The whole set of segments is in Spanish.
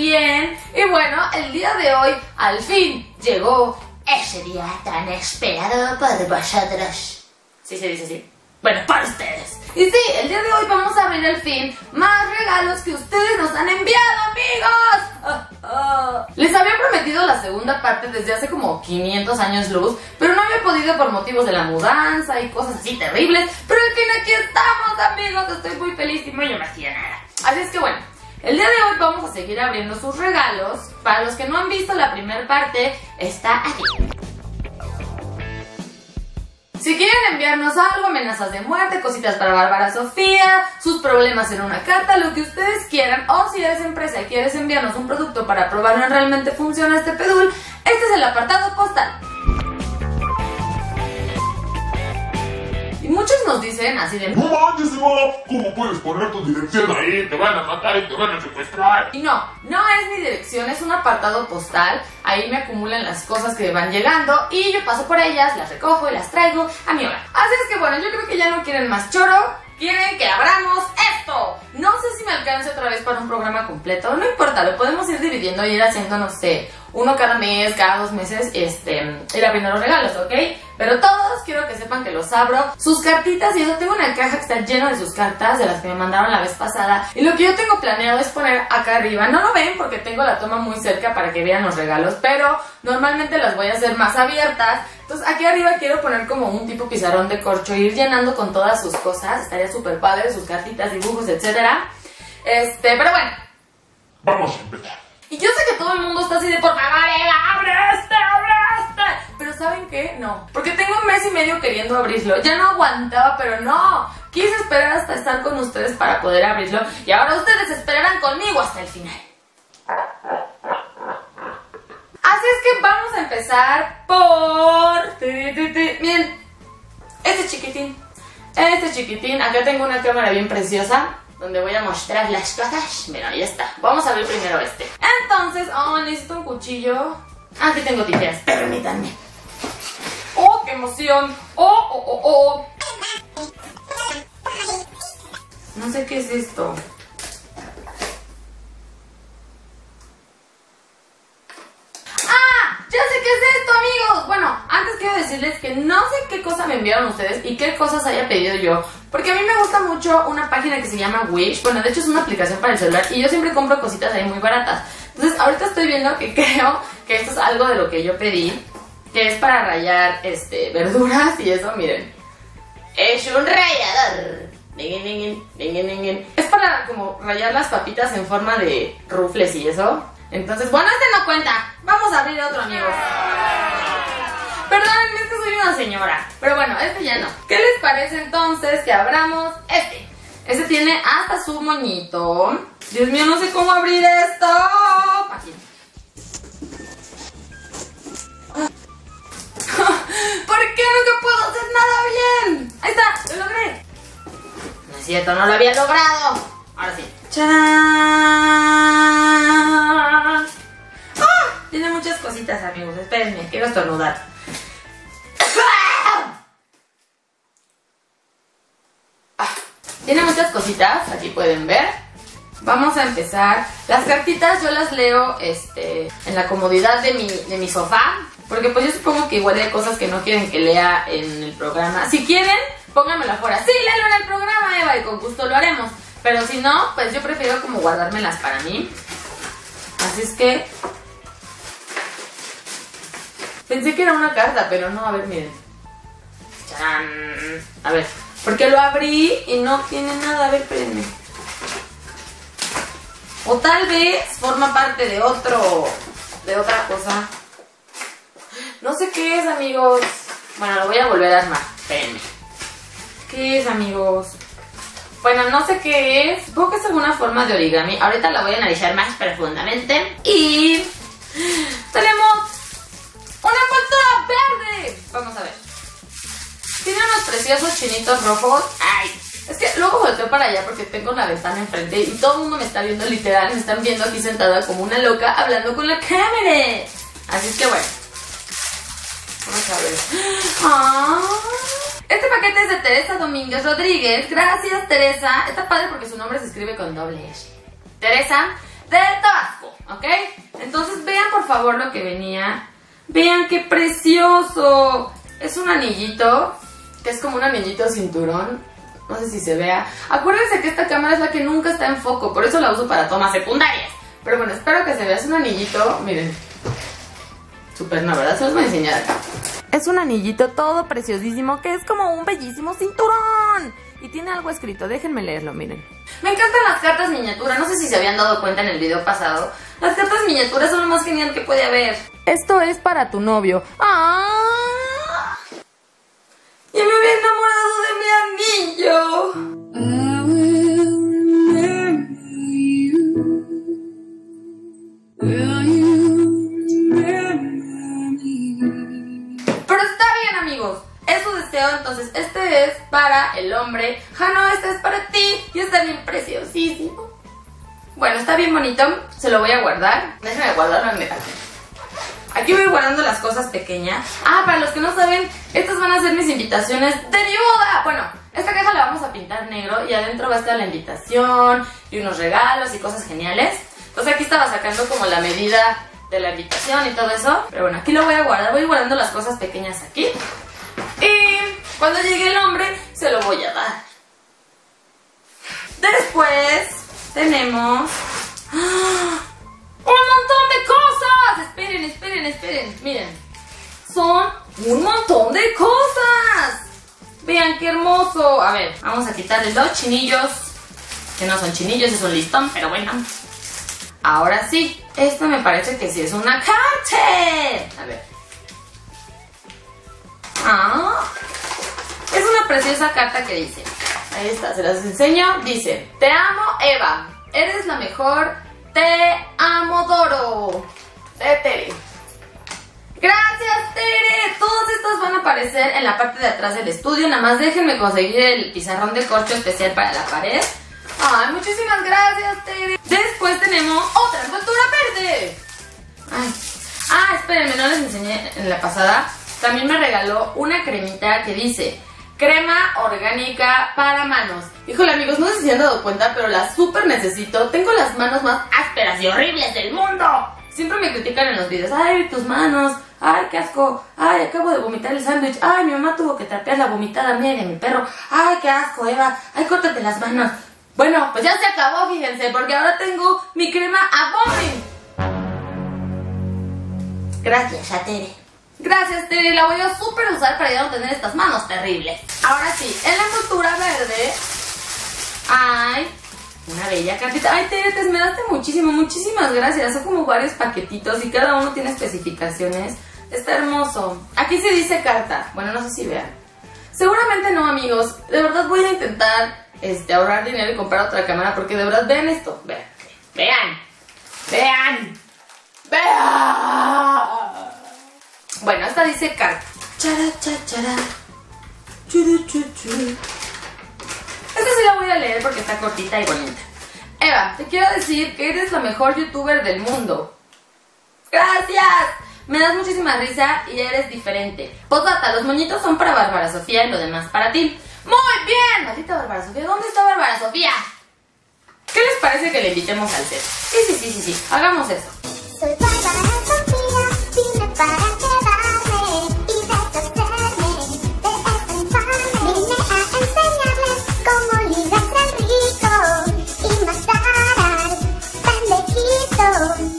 bien. Y bueno, el día de hoy al fin llegó ese día tan esperado por vosotros. Sí se dice así. Bueno, para ustedes. Y sí, el día de hoy vamos a abrir al fin más regalos que ustedes nos han enviado, amigos. Les había prometido la segunda parte desde hace como 500 años luz, pero no había podido por motivos de la mudanza y cosas así terribles. Pero al fin aquí estamos, amigos. Estoy muy feliz y muy emocionada. Así es que bueno, el día de hoy vamos a seguir abriendo sus regalos. Para los que no han visto la primera parte, está aquí. Si quieren enviarnos algo, amenazas de muerte, cositas para Bárbara Sofía, sus problemas en una carta, lo que ustedes quieran, o si eres empresa y quieres enviarnos un producto para probar si realmente funciona este pedul, este es el apartado postal. Y muchos nos dicen así de... ¡No manches, Eva! ¿Cómo puedes poner tu dirección ahí? Te van a matar y te van a secuestrar. Y no es mi dirección, es un apartado postal. Ahí me acumulan las cosas que van llegando y yo paso por ellas, las recojo y las traigo a mi hogar. Así es que bueno, yo creo que ya no quieren más choro. Quieren que abramos esto. No sé si me alcance otra vez para un programa completo. No importa, lo podemos ir dividiendo y ir haciendo, no sé, uno cada mes, cada 2 meses, ir abriendo los regalos, ¿ok? Pero todos quiero que sepan que los abro. Sus cartitas y eso, tengo una caja que está llena de sus cartas, de las que me mandaron la vez pasada. Y lo que yo tengo planeado es poner acá arriba. No lo ven porque tengo la toma muy cerca para que vean los regalos, pero normalmente las voy a hacer más abiertas. Entonces aquí arriba quiero poner como un tipo pizarrón de corcho, ir llenando con todas sus cosas. Estaría súper padre, sus cartitas, dibujos, etcétera. Pero bueno, vamos a empezar. y yo sé que todo el mundo está así de por favor, abre este. Pero ¿saben qué? No, porque tengo 1 mes y medio queriendo abrirlo. Ya no aguantaba, pero no. Quise esperar hasta estar con ustedes para poder abrirlo. Y ahora ustedes esperarán conmigo hasta el final. Así es que vamos a empezar por... Miren, este chiquitín. Acá tengo una cámara bien preciosa donde voy a mostrar las cosas. Mira, ahí está. Vamos a abrir primero este. Entonces, necesito un cuchillo. Aquí tengo tijeras, permítanme. ¡Oh, qué emoción! ¡Oh! No sé qué es esto. ¡Ah! ¡Ya sé qué es esto, amigos! Bueno, antes quiero decirles que no sé qué cosa me enviaron ustedes y qué cosas haya pedido yo. Porque a mí me gusta mucho una página que se llama Wish. Bueno, de hecho es una aplicación para el celular y yo siempre compro cositas ahí muy baratas. Entonces ahorita estoy viendo que creo que esto es algo de lo que yo pedí, que es para rallar verduras y eso, miren. Es un rallador. Es para como rallar las papitas en forma de rufles y eso. Entonces, bueno, este no cuenta. Vamos a abrir otro, amigos. Perdónenme, es que soy una señora. Pero bueno, este ya no. ¿Qué les parece entonces que abramos este? Este tiene hasta su moñito. Dios mío, no sé cómo abrir esto. Aquí. ¿Por qué nunca puedo hacer nada bien? Ahí está, lo logré. No es cierto, no lo había logrado. Ahora sí. ¡Chán! Tiene muchas cositas, amigos. Espérenme, quiero estornudar. Tiene muchas cositas, aquí pueden ver. Vamos a empezar. Las cartitas yo las leo en la comodidad de mi sofá, porque pues yo supongo que igual hay cosas que no quieren que lea en el programa. Si quieren, pónganmelo afuera. Sí, léelo en el programa, Eva, y con gusto lo haremos. Pero si no, pues yo prefiero como guardármelas para mí. Así es que... pensé que era una carta, pero no, a ver, miren. ¡Chan! A ver, porque lo abrí y no tiene nada, a ver, espérenme. O tal vez forma parte de otra cosa. No sé qué es, amigos. Bueno, lo voy a volver a armar, espérenme. ¿Qué es, amigos? Bueno, no sé qué es. Supongo que es alguna forma de origami. Ahorita la voy a analizar más profundamente. Y... tenemos una envoltura verde. Vamos a ver. Tiene unos preciosos chinitos rojos. ¡Ay! Es que luego volteo para allá porque tengo la ventana enfrente y todo el mundo me está viendo literal. Me están viendo aquí sentada como una loca hablando con la cámara. Así es que bueno. Vamos a ver. ¡Ah! Este paquete es de Teresa Domínguez Rodríguez. Gracias, Teresa. Está padre porque su nombre se escribe con doble S. Teresa, de Tabasco, ¿ok? Entonces vean por favor lo que venía. Vean qué precioso. Es un anillito, que es como un anillito cinturón. No sé si se vea. Acuérdense que esta cámara es la que nunca está en foco, por eso la uso para tomas secundarias. Pero bueno, espero que se vea. Es un anillito, miren. Súper, ¿no? ¿Verdad? Se los voy a enseñar acá. Es un anillito todo preciosísimo que es como un bellísimo cinturón. Y tiene algo escrito, déjenme leerlo, miren. Me encantan las cartas miniatura, no sé si se habían dado cuenta en el video pasado. Las cartas miniaturas son lo más genial que puede haber. Esto es para tu novio. ¡Ah! ¡Ya me había enamorado de mi anillo! Pero está bien, amigos. Es su deseo, entonces este es para el hombre. Jano, este es para ti. Y está bien preciosísimo. Bueno, está bien bonito. Se lo voy a guardar. Déjenme guardarlo en metal. Aquí voy guardando las cosas pequeñas. Ah, para los que no saben, estas van a ser mis invitaciones de mi boda. Bueno, esta caja la vamos a pintar negro y adentro va a estar la invitación y unos regalos y cosas geniales. Entonces aquí estaba sacando como la medida de la invitación y todo eso. Pero bueno, aquí lo voy a guardar. Voy guardando las cosas pequeñas aquí. Y cuando llegue el hombre, se lo voy a dar. Después tenemos ¡un montón de cosas! Esperen, esperen, esperen. Miren, son un montón de cosas. Vean qué hermoso. A ver, vamos a quitarle los chinillos, que no son chinillos, es un listón, pero bueno. Ahora sí, esto me parece que sí es una carta. A ver. Ah, es una preciosa carta que dice, ahí está, se las enseño. Dice: te amo, Eva, eres la mejor, te amo, Doro. De Tere. Gracias, Tere. Todas estas van a aparecer en la parte de atrás del estudio. Nada más déjenme conseguir el pizarrón de corcho especial para la pared. Ay, muchísimas gracias, Tere. Después tenemos otra envoltura verde. Ay. Ah, espérenme, no les enseñé en la pasada. También me regaló una cremita que dice crema orgánica para manos. Híjole, amigos, no sé si se han dado cuenta, pero la súper necesito. Tengo las manos más ásperas y horribles del mundo. Siempre me critican en los videos. Ay, tus manos. Ay, qué asco. Ay, acabo de vomitar el sándwich. Ay, mi mamá tuvo que trapear la vomitada mía y de mi perro. Ay, qué asco, Eva. Ay, córtate las manos. Bueno, pues ya se acabó, fíjense, porque ahora tengo mi crema Avon. Gracias a Tere. Gracias, Tere, la voy a súper usar para ya no tener estas manos terribles. Ahora sí, en la envoltura verde hay una bella cartita. Ay, Tere, te esmeraste muchísimo, muchísimas gracias. Son como varios paquetitos y cada uno tiene especificaciones. Está hermoso. Aquí se dice carta. Bueno, no sé si vean. Seguramente no, amigos. De verdad voy a intentar ahorrar dinero y comprar otra cámara, porque de verdad, vean esto. Vean, vean, vean, vean. Bueno, esta dice carta. Chara, chara, chara. Churu, churu, churu. Esta sí la voy a leer porque está cortita y bonita. Eva, te quiero decir que eres la mejor youtuber del mundo. ¡Gracias! Me das muchísima risa y eres diferente. Postdata, los moñitos son para Bárbara Sofía y lo demás para ti. ¡Muy bien! Maldita Bárbara Sofía, ¿dónde está Bárbara Sofía? ¿Qué les parece que le invitemos al set? Sí, hagamos eso. Soy Bárbara Sofía, vine para quedarme y deshacerme de esta infame. Vine a enseñarles cómo ligarse al rico y matar al pendejito.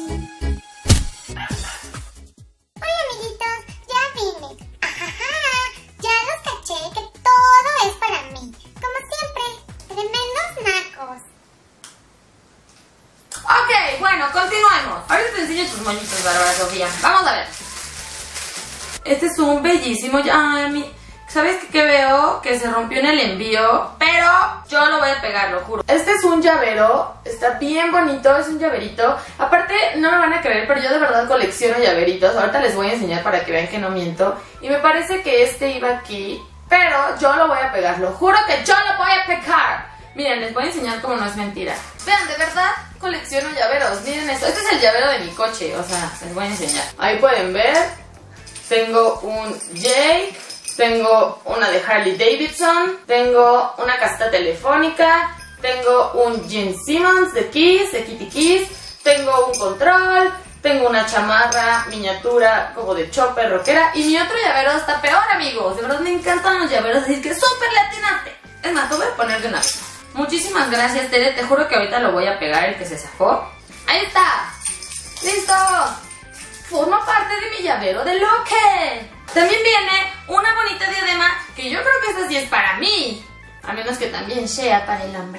Oye, amiguitos, ya vine. Ajaja, ya los caché que todo es para mí. Como siempre, tremendos nacos. Ok, bueno, continuemos. Ahorita te enseño tus moñitos, Bárbara Sofía. Vamos a ver. Este es un bellísimo... Ay, ¿sabes qué veo? Que se rompió en el envío, pero yo lo voy a pegar, lo juro. Este es un llavero, está bien bonito, es un llaverito. Aparte, no me van a creer, pero yo de verdad colecciono llaveritos. Ahorita les voy a enseñar para que vean que no miento. Y me parece que este iba aquí, pero yo lo voy a pegar, lo juro que yo lo voy a pegar. Miren, les voy a enseñar cómo no es mentira. Vean, de verdad colecciono llaveros. Miren esto. Este es el llavero de mi coche. O sea, les voy a enseñar. Ahí pueden ver. Tengo un Jake. Tengo una de Harley Davidson. Tengo una caseta telefónica. Tengo un Gene Simmons de Kiss, de Kitty Kiss. Tengo un control, tengo una chamarra miniatura como de chopper rockera y mi otro llavero está peor, amigos. De verdad me encantan los llaveros, así que súper le atinaste. Es más, lo voy a poner de una vez. Muchísimas gracias, Tere. Te juro que ahorita lo voy a pegar, el que se zafó. ¡Ahí está! ¡Listo! Forma parte de mi llavero de Loque. También viene una bonita diadema que yo creo que esta sí es para mí. A menos que también sea para el hombre.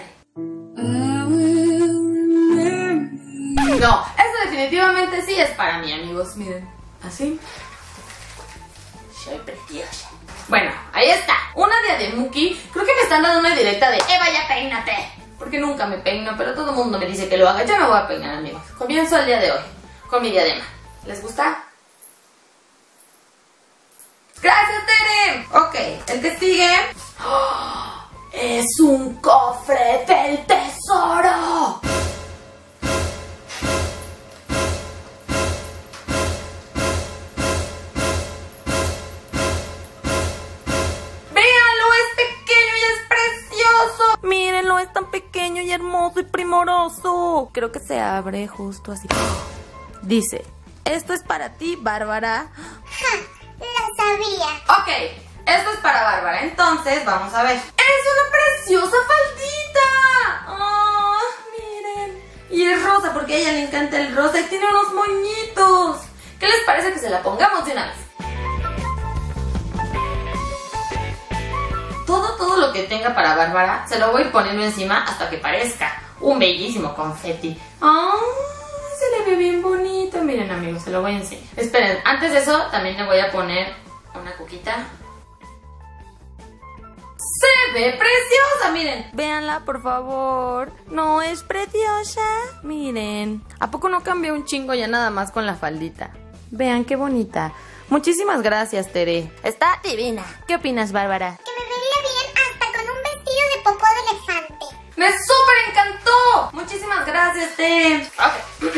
No, esto definitivamente sí es para mí, amigos. Miren, así. Soy preciosa. Bueno, ahí está. Una diademuki. Creo que me están dando una directa de Eva, ya peínate. Porque nunca me peino, pero todo el mundo me dice que lo haga. Yo me voy a peinar, amigos. Comienzo el día de hoy con mi diadema. ¿Les gusta? ¡Gracias, Tere! Ok, el que sigue... ¡Oh! ¡Es un cofre del tesoro! ¡Véanlo! ¡Es pequeño y es precioso! ¡Mírenlo! Es tan pequeño y hermoso y primoroso. Creo que se abre justo así. Dice... Esto es para ti, Bárbara. ¡Ja! Lo sabía. Ok, esto es para Bárbara. Entonces, vamos a ver. ¡Es una preciosa faldita! ¡Oh, miren! Y es rosa porque a ella le encanta el rosa y tiene unos moñitos. ¿Qué les parece que se la pongamos de una vez? Todo lo que tenga para Bárbara se lo voy a ir poniendo encima hasta que parezca un bellísimo confeti. ¡Oh! Se le ve bien bonito. Miren, amigos, se lo voy a enseñar. Esperen, antes de eso también le voy a poner una coquita. ¡Se ve preciosa! Miren, véanla, por favor. ¿No es preciosa? Miren. ¿A poco no cambió un chingo ya nada más con la faldita? Vean qué bonita. Muchísimas gracias, Tere. Está divina. ¿Qué opinas, Bárbara? Que me vería bien hasta con un vestido de popó de elefante. ¡Me súper encantó! Muchísimas gracias, Tere. Ok.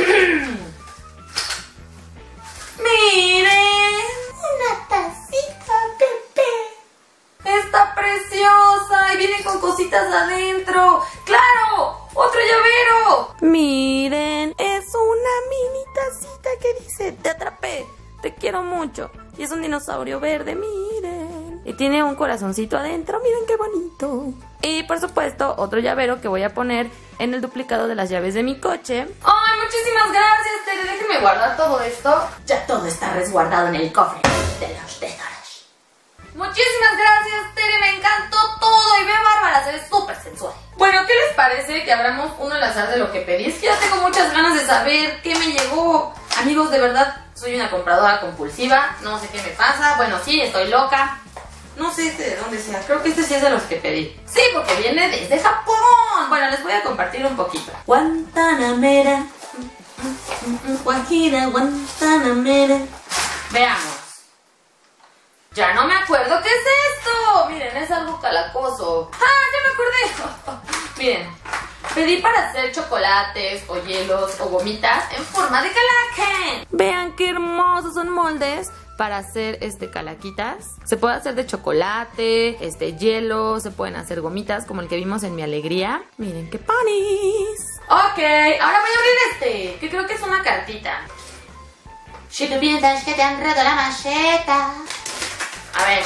¡Miren! ¡Una tacita, Pepe! ¡Está preciosa! Y viene con cositas adentro. ¡Claro! ¡Otro llavero! Miren, es una mini tacita que dice: te atrapé, te quiero mucho. Y es un dinosaurio verde, miren. Y tiene un corazoncito adentro, miren qué bonito. Y por supuesto, otro llavero que voy a poner en el duplicado de las llaves de mi coche. ¡Ay, muchísimas gracias, Tere! Déjenme guardar todo esto. Ya todo está resguardado en el cofre de los tesoros. Muchísimas gracias, Tere, me encantó todo. Y ve, Bárbara, se ve súper sensual. Bueno, ¿qué les parece que abramos uno al azar de lo que pedí? Es que ya tengo muchas ganas de saber qué me llegó. Amigos, de verdad, soy una compradora compulsiva. No sé qué me pasa. Bueno, sí, estoy loca. No sé de dónde sea, creo que este sí es de los que pedí. Sí, porque viene desde Japón. Bueno, les voy a compartir un poquito. Guantanamera, Guajira, Guantanamera. Veamos. Ya no me acuerdo qué es esto. Miren, es algo calacoso. ¡Ah, ya me acordé! Miren, pedí para hacer chocolates o hielos o gomitas en forma de calaque. Vean qué hermosos son moldes para hacer calaquitas. Se puede hacer de chocolate, hielo, se pueden hacer gomitas como el que vimos en Mi Alegría. Miren qué panis. Ok, ahora voy a abrir que creo que es una cartita. Si tú piensas que te han roto la macheta. A ver.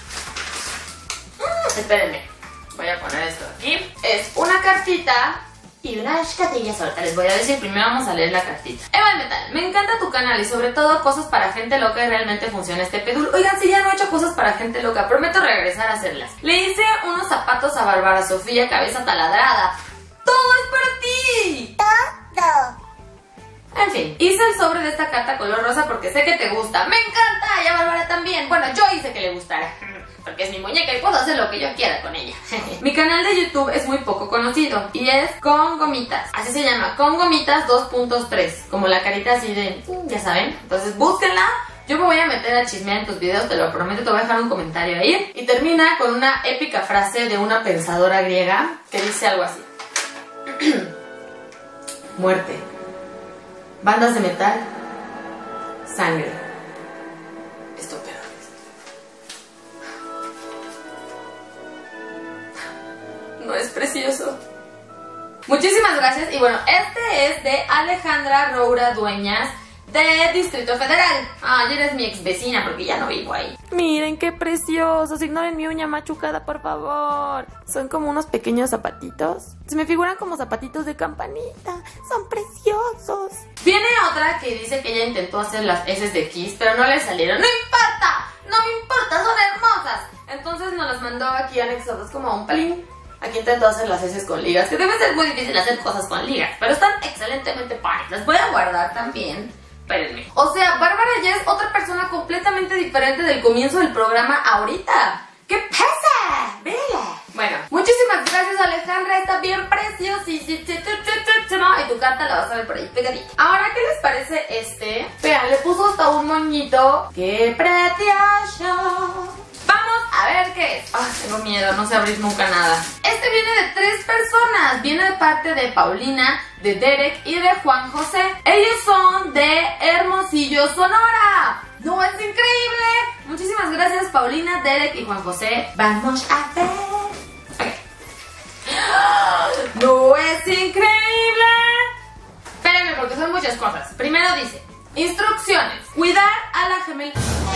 Espérenme. Voy a poner esto aquí. Es una cartita y unas catillas. Ahorita les voy a decir. Primero vamos a leer la cartita. Eva de Metal, me encanta tu canal y sobre todo cosas para gente loca y realmente funciona este pedul. Oigan, si ya no he hecho cosas para gente loca, prometo regresar a hacerlas. Le hice unos zapatos a Bárbara Sofía, cabeza taladrada. ¡Todo es para ti! Todo. En fin, hice el sobre de esta carta color rosa porque sé que te gusta. ¡Me encanta! Y a Bárbara también. Bueno, yo hice que le gustara. Porque es mi muñeca y puedo hacer lo que yo quiera con ella. Mi canal de YouTube es muy poco conocido y es Con Gomitas. Así se llama, Con Gomitas 2.3. Como la carita así de... ya saben. Entonces búsquenla. Yo me voy a meter a chismear en tus videos, te lo prometo, te voy a dejar un comentario ahí. Y termina con una épica frase de una pensadora griega que dice algo así. Muerte. Bandas de metal. Sangre. Estúpido. ¿No es precioso? Muchísimas gracias. Y bueno, este es de Alejandra Roura Dueñas, de Distrito Federal. Ay, eres mi ex vecina porque ya no vivo ahí. Miren qué preciosos. Ignoren mi uña machucada, por favor. Son como unos pequeños zapatitos. Se me figuran como zapatitos de campanita. Son preciosos. Viene otra que dice que ella intentó hacer las S de Kiss, pero no le salieron. ¡No importa! ¡No me importa! ¡Son hermosas! Entonces nos las mandó aquí anexados como a un pelín. Aquí intentó hacer las S con ligas, que debe ser muy difícil hacer cosas con ligas, pero están excelentemente padres. Las voy a guardar también. Espérenme. O sea, Bárbara ya es otra persona completamente diferente del comienzo del programa ahorita. ¿Qué pasa? Vela. Bueno, muchísimas gracias, Alejandra. Está bien preciosísima. Y tu carta la vas a ver por ahí pegadita. Ahora, ¿qué les parece este? Vean, le puso hasta un moñito. ¡Qué precioso! Vamos a ver qué es. Ay, tengo miedo, no sé abrir nunca nada. Este viene de 3 personas. Viene de parte de Paulina, de Derek y de Juan José. Ellos son de Hermosillo, Sonora. ¿No es increíble? Muchísimas gracias, Paulina, Derek y Juan José. Vamos a ver. Okay. ¿No es increíble? Espérenme porque son muchas cosas. Primero dice, instrucciones. Cuidar a la gemela.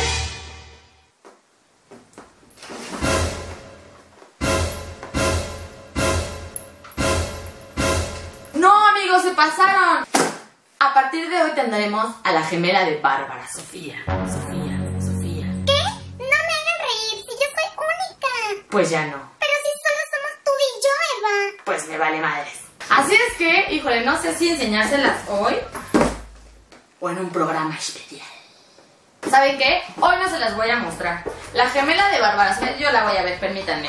No, amigos, se pasaron. A partir de hoy tendremos a la gemela de Bárbara, Sofía. ¿Qué? No me hagan reír, si yo soy única. Pues ya no. Pero si solo somos tú y yo, Eva. Pues me vale madres. Así es que, híjole, no sé si enseñárselas hoy o en un programa especial. ¿Saben qué? Hoy no se las voy a mostrar. La gemela de Bárbara, yo la voy a ver, permítanme.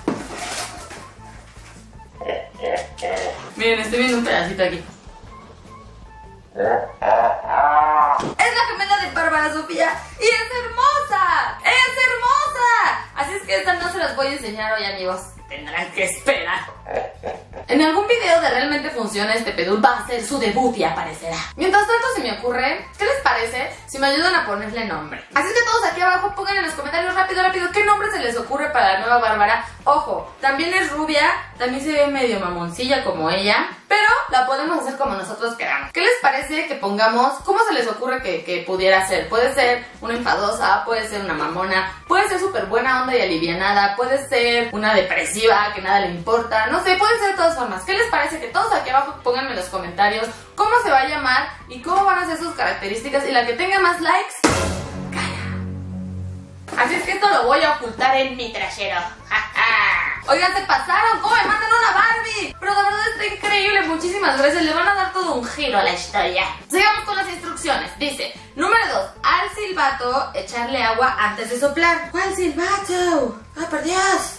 Miren, estoy viendo un pedacito aquí. Es la gemela de Bárbara, Sofía, y es hermosa. ¡Es hermosa! Así es que esta no se las voy a enseñar hoy, amigos. Tendrán que esperar. En algún video de Realmente Funciona este pedul va a hacer su debut y aparecerá. Mientras tanto se me ocurre, ¿qué les parece si me ayudan a ponerle nombre? Así es que todos aquí abajo pongan en los comentarios rápido qué nombre se les ocurre para la nueva Bárbara. Ojo, también es rubia, también se ve medio mamoncilla como ella, pero la podemos hacer como nosotros queramos. ¿Qué les parece que pongamos? ¿Cómo se les ocurre que pudiera ser? Puede ser una enfadosa, puede ser una mamona, puede ser súper buena onda y alivianada, puede ser una depresiva que nada le importa, no sé, puede ser de todas formas. ¿Qué les parece que todos aquí abajo pónganme en los comentarios cómo se va a llamar y cómo van a ser sus características? Y la que tenga más likes, gana. Así es que esto lo voy a ocultar en mi trasero. Oigan, se pasaron, ¿cómo me mandan una Barbie? Pero de verdad está increíble, muchísimas gracias, le van a dar todo un giro a la historia. Sigamos con las instrucciones. Dice, número 2, al silbato echarle agua antes de soplar. ¿Cuál silbato? ¡Ay, por Dios!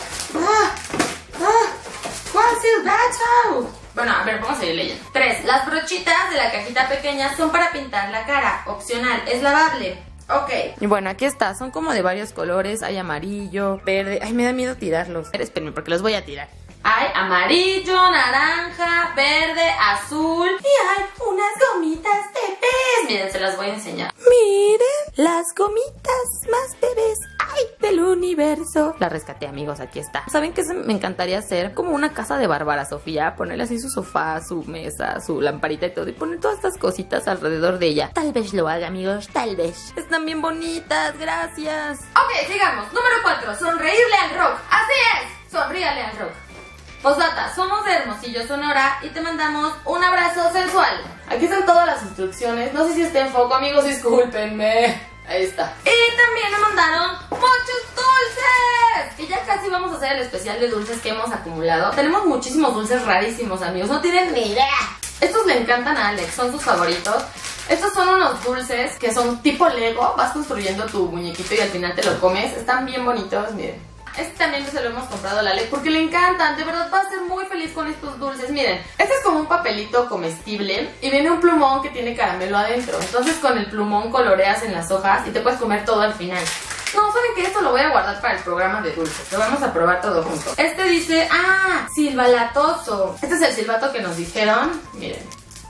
¿Cuál silbato? Bueno, a ver, vamos a ir leyendo. 3, las brochitas de la cajita pequeña son para pintar la cara, opcional, es lavable. Ok. Y bueno, aquí está, son como de varios colores, hay amarillo, verde. Ay, me da miedo tirarlos. Espérenme porque los voy a tirar. Hay amarillo, naranja, verde, azul y hay unas gomitas de pez. Miren, se las voy a enseñar. Miren, las gomitas más bebés del universo. La rescaté, amigos, aquí está. ¿Saben qué me encantaría hacer? Como una casa de Bárbara, Sofía. Ponerle así su sofá, su mesa, su lamparita y todo. Y poner todas estas cositas alrededor de ella. Tal vez lo haga, amigos, tal vez. Están bien bonitas, gracias. Ok, sigamos. Número 4, sonreírle al rock. Así es, sonríale al rock. Postdata, somos de Hermosillo, Sonora y te mandamos un abrazo sensual. Aquí están todas las instrucciones. No sé si está en foco, amigos, discúlpenme. Ahí está. Y también me mandaron muchos dulces. Y ya casi vamos a hacer el especial de dulces que hemos acumulado. Tenemos muchísimos dulces rarísimos, amigos. No tienen ni idea. Estos le encantan a Alex, son sus favoritos. Estos son unos dulces que son tipo Lego. Vas construyendo tu muñequito y al final te lo comes. Están bien bonitos, miren. Este también se lo hemos comprado a la Alex porque le encantan. De verdad va a ser muy feliz con estos dulces. Miren, este es como un papelito comestible y viene un plumón que tiene caramelo adentro. Entonces con el plumón coloreas en las hojas y te puedes comer todo al final. No, ¿saben qué? Esto lo voy a guardar para el programa de dulces. Lo vamos a probar todo junto. Este dice, silbalatoso. Este es el silbato que nos dijeron. Miren.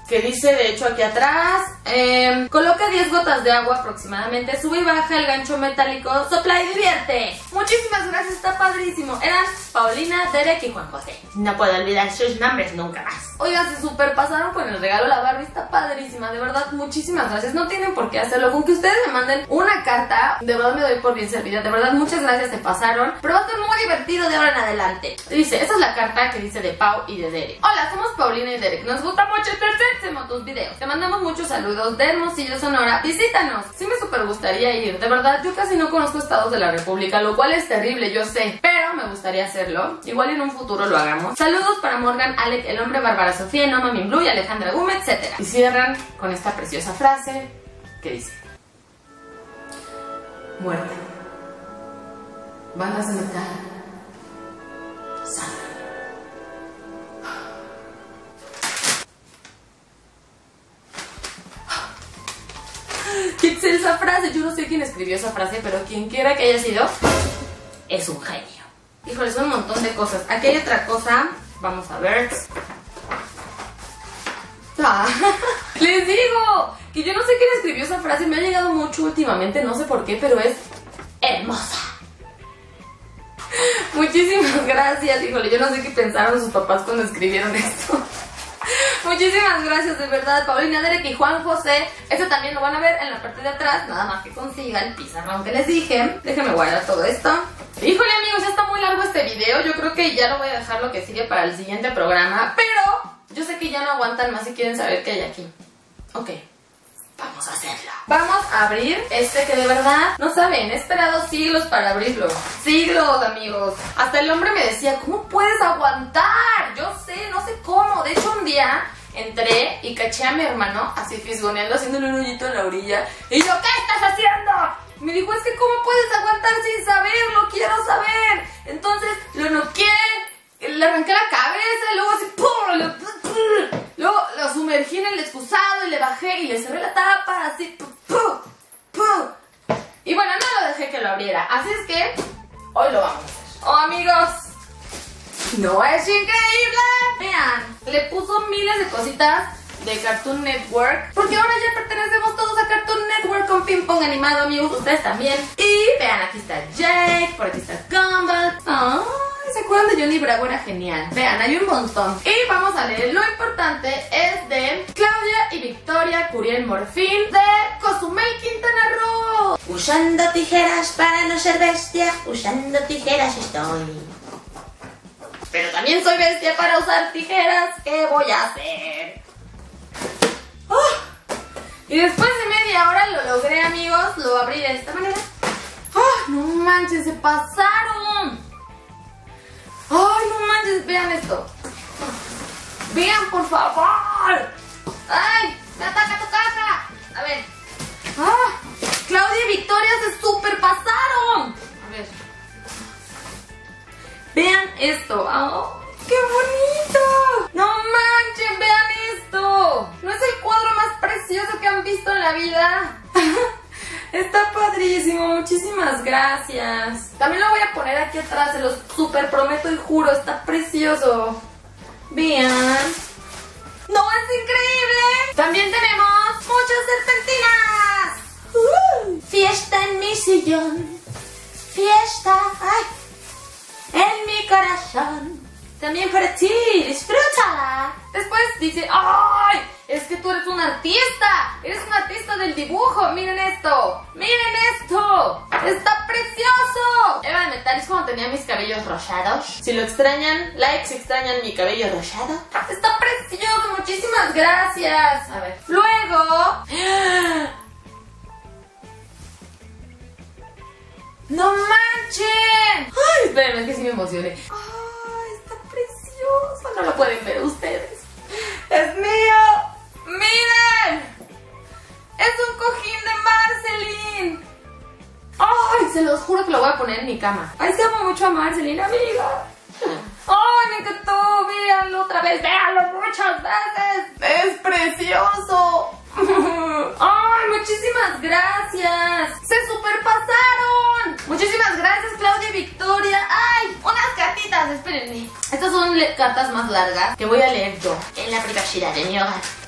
que dice, de hecho aquí atrás, coloca 10 gotas de agua aproximadamente, sube y baja el gancho metálico, sopla y divierte. Muchísimas gracias, está padrísimo. Eran Paulina, Derek y Juan José. No puedo olvidar sus nombres nunca más. Oigan, se super pasaron con el regalo, la Barbie está padrísima, de verdad, muchísimas gracias. No tienen por qué hacerlo, con que ustedes me manden una carta, de verdad me doy por bien servida, de verdad, muchas gracias, se pasaron. Pero va a ser muy divertido de ahora en adelante. Dice, esta es la carta que dice de Pau y de Derek. Hola, somos Paulina y Derek, nos gusta mucho tus videos. Te mandamos muchos saludos de Hermosillo, Sonora. Visítanos. Sí me super gustaría ir. De verdad, yo casi no conozco estados de la República, lo cual es terrible, yo sé. Pero me gustaría hacerlo. Igual en un futuro lo hagamos. Saludos para Morgan, Alec, el hombre, Bárbara Sofía, Noma Min Blue y Alejandra Gómez, etc. Y cierran con esta preciosa frase que dice: muerte, bandas de metal, sangre. ¡Qué excelsa frase! Yo no sé quién escribió esa frase, pero quien quiera que haya sido, es un genio. Híjole, son un montón de cosas. Aquí hay otra cosa. Vamos a ver. Les digo que yo no sé quién escribió esa frase. Me ha llegado mucho últimamente, no sé por qué, pero es hermosa. Muchísimas gracias. Híjole, yo no sé qué pensaron sus papás cuando escribieron esto. Muchísimas gracias, de verdad, Paulina, Derek y Juan José. Este también lo van a ver en la parte de atrás, nada más que consiga el pizarrón que les dije. Déjenme guardar todo esto. Híjole, amigos, ya está muy largo este video. Yo creo que ya lo voy a dejar lo que sigue para el siguiente programa, pero yo sé que ya no aguantan más y quieren saber qué hay aquí. Ok, vamos a hacerlo. Vamos a abrir este que de verdad, no saben, he esperado siglos para abrirlo. Siglos, amigos. Hasta el hombre me decía, ¿cómo puedes aguantar? Yo sé, no sé cómo. De hecho, un día entré y caché a mi hermano así fisgoneando, haciéndole un hoyito en la orilla. Y yo, ¿qué estás haciendo? Me dijo, es que ¿cómo puedes aguantar sin saberlo? Quiero saber. Entonces lo noqué, le arranqué la cabeza, y luego así, ¡pum! Luego lo sumergí en el excusado y le bajé y le cerré la tapa, así, ¡pum! ¡Pum! Y bueno, no lo dejé que lo abriera. Así es que hoy lo vamos a hacer. Oh, amigos, ¿no es increíble? Vean, le puso miles de cositas de Cartoon Network, porque ahora ya pertenecemos todos a Cartoon Network con Ping Pong animado, amigos, ustedes también. Y vean, aquí está Jake, por aquí está Gumball. ¡Ay! ¿Se acuerdan de Johnny Bravo? Era genial. Vean, hay un montón. Y vamos a leer. Lo importante es de Claudia y Victoria Curiel Morfín de Cozumel, Quintana Roo. Usando tijeras para no ser bestia, usando tijeras estoy. Pero también soy bestia para usar tijeras. ¿Qué voy a hacer? Y después de media hora lo logré, amigos. Lo abrí de esta manera. No manches, se pasaron. ¡Ay, no manches! Vean esto. Vean, por favor. ¡Ay! ¡Me ataca tu caja! A ver. Claudia y Victoria se super pasaron. A ver. Vean esto. ¡Oh, qué bonito! ¡No manchen! Vean esto. ¿No es el cuadro más precioso que han visto en la vida? Está padrísimo, muchísimas gracias. También lo voy a poner aquí atrás, se los super prometo y juro, está precioso. Vean. ¡No es increíble! También tenemos muchas serpentinas. Fiesta en mi sillón, fiesta en mi corazón. También para ti, disfrútala. Después dice, ¡ay! Es que tú eres un artista. Eres un artista del dibujo. Miren esto. Miren esto. Está precioso. Era de metal, es como tenía mis cabellos rosados. Si lo extrañan, like si extrañan mi cabello rosado. Está precioso. Muchísimas gracias. A ver. Luego... ¡No manchen! ¡Ay! Espérenme, es que sí me emocioné. ¡Ay! Está precioso. No lo pueden ver ustedes. ¡Es mío! ¡Miren! ¡Es un cojín de Marceline! ¡Ay! Se los juro que lo voy a poner en mi cama. ¡Ay, se amo mucho a Marceline, amiga! ¡Ay, me encantó! ¡Véanlo otra vez! ¡Véanlo muchas veces! ¡Es precioso! ¡Ay, muchísimas gracias! ¡Se superpasaron! Muchísimas gracias, Claudia y Victoria. ¡Ay! Unas cartitas, espérenme. Estas son cartas más largas que voy a leer yo en la privacidad de mi hogar.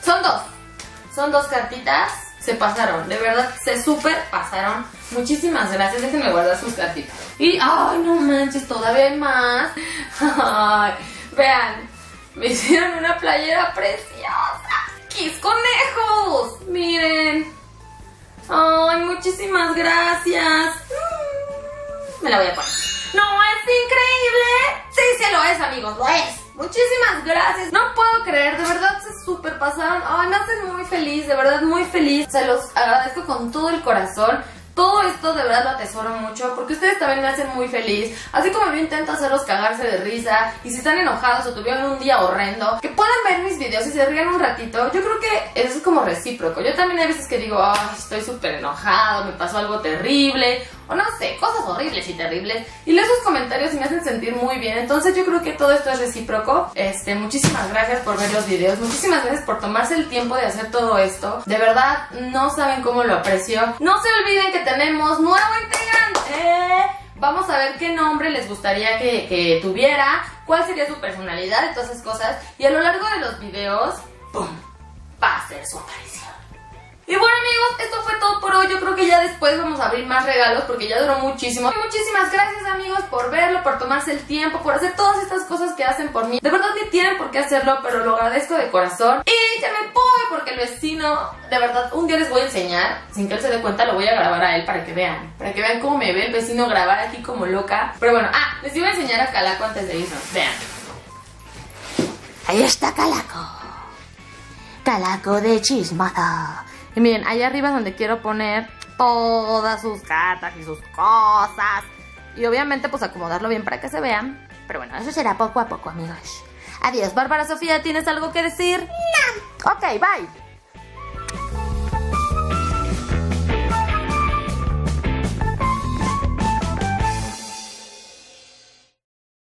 Son dos cartitas. Se pasaron, de verdad, se súper pasaron. Muchísimas gracias, déjenme guardar sus cartitas. Y, ay, no manches, todavía hay más. Ay, vean, me hicieron una playera preciosa. ¡Kiss conejos! Miren. Ay, muchísimas gracias. Me la voy a poner. ¡No, es increíble! Sí, sí lo es, amigos, lo es. Muchísimas gracias. No puedo creer, de verdad se súper pasaron. Ay, me hacen muy feliz, de verdad muy feliz. Se los agradezco con todo el corazón. Todo esto de verdad lo atesoro mucho porque ustedes también me hacen muy feliz. Así como yo intento hacerlos cagarse de risa. Y si están enojados o tuvieron un día horrendo, que puedan ver mis videos y se rían un ratito. Yo creo que eso es como recíproco. Yo también hay veces que digo, ay, estoy súper enojado, me pasó algo terrible, o no sé, cosas horribles y terribles. Y leo esos comentarios y me hacen sentir muy bien. Entonces yo creo que todo esto es recíproco. Muchísimas gracias por ver los videos. Muchísimas gracias por tomarse el tiempo de hacer todo esto. De verdad, no saben cómo lo aprecio. No se olviden que tenemos nuevo integrante. Vamos a ver qué nombre les gustaría que tuviera, cuál sería su personalidad y todas esas cosas. Y a lo largo de los videos, ¡pum!, va a ser su aparición. Y bueno, amigos, esto fue todo por hoy. Yo creo que ya después vamos a abrir más regalos porque ya duró muchísimo. Y muchísimas gracias, amigos, por verlo, por tomarse el tiempo, por hacer todas estas cosas que hacen por mí. De verdad ni tienen por qué hacerlo, pero lo agradezco de corazón. Y ya me voy porque el vecino, de verdad, un día les voy a enseñar, sin que él se dé cuenta, lo voy a grabar a él para que vean cómo me ve el vecino grabar aquí como loca. Pero bueno, les iba a enseñar a Calaco antes de irnos. Vean. Ahí está Calaco. Calaco de chismosa. Y miren, allá arriba es donde quiero poner todas sus cartas y sus cosas. Y obviamente pues acomodarlo bien para que se vean. Pero bueno, eso será poco a poco, amigos. Adiós, Bárbara Sofía, ¿tienes algo que decir? No. Ok, bye.